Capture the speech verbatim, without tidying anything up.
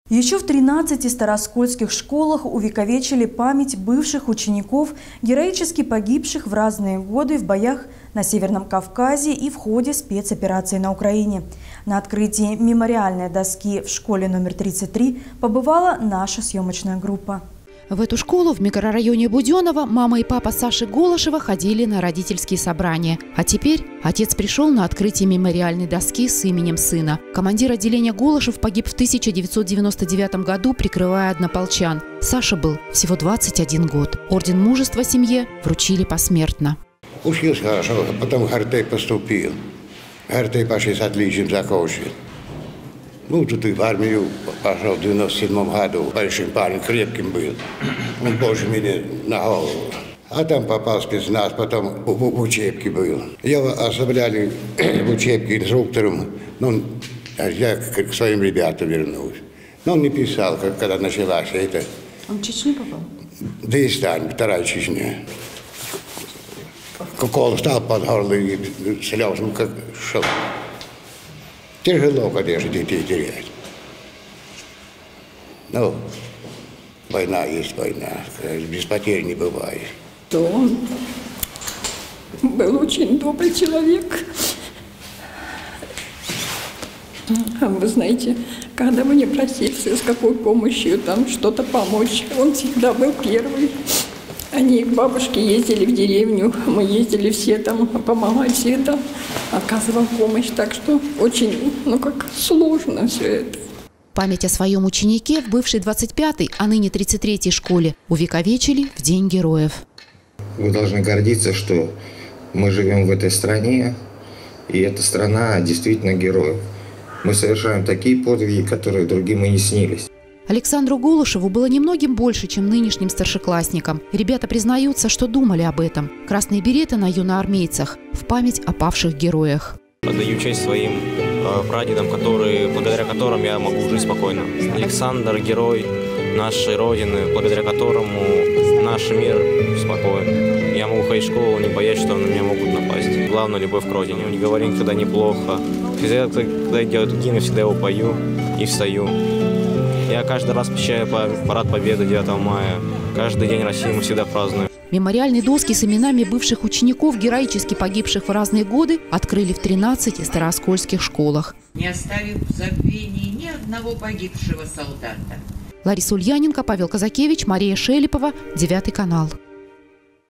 Еще в тринадцати староскольских школах увековечили память бывших учеников, героически погибших в разные годы в боях на Северном Кавказе и в ходе спецоперации на Украине. На открытии мемориальной доски в школе номер тридцать три побывала наша съемочная группа. В эту школу в микрорайоне Буденново мама и папа Саши Голышева ходили на родительские собрания. А теперь отец пришел на открытие мемориальной доски с именем сына. Командир отделения Голышев погиб в тысяча девятьсот девяносто девятом году, прикрывая однополчан. Саша был всего двадцать один год. Орден мужества семье вручили посмертно. Учился хорошо, потом в ГАРТЭ поступил. ГАРТЭ почти с отличием закончил. Ну, тут и в армию пошел в девяносто седьмом году. Большим парнем, крепким был. Он больше меня на голову. А там попал в спецназ, потом в, в учебке был. Его оставляли в учебке инструктором. Но я к своим ребятам вернулся. Но он не писал, когда началась это. Он в Чечню попал? Дагестан, вторая Чечня. Кол стал под горло и слез, ну как шел. Тяжело, конечно, детей терять. Но война есть война, без потерь не бывает. Он был очень добрый человек. Вы знаете, когда вы не просился с какой помощью там что-то помочь, он всегда был первый. Они к бабушке ездили в деревню, мы ездили все там, помогать все там, оказывал помощь. Так что очень, ну как, сложно все это. Память о своем ученике в бывшей двадцать пятой, а ныне тридцать третьей школе увековечили в День героев. Вы должны гордиться, что мы живем в этой стране, и эта страна действительно героев. Мы совершаем такие подвиги, которые другим и не снились. Александру Голышеву было немногим больше, чем нынешним старшеклассникам. Ребята признаются, что думали об этом. Красные береты на юноармейцах в память о павших героях. Отдаю честь своим э, прадедам, которые, благодаря которым я могу жить спокойно. Александр – герой нашей Родины, благодаря которому наш мир спокоен. Я могу ходить в школу, не боясь, что на меня могут напасть. Главное – любовь к Родине. Не говори никогда неплохо. Всегда, когда делают гимн, я всегда его пою и встаю. Я каждый раз посещаю парад Победы девятого мая. Каждый день России мы всегда празднуем. Мемориальные доски с именами бывших учеников, героически погибших в разные годы, открыли в тринадцати староскольских школах. Не оставив в забвении ни одного погибшего солдата. Лариса Ульяненко, Павел Казакевич, Мария Шелепова, Девятый канал.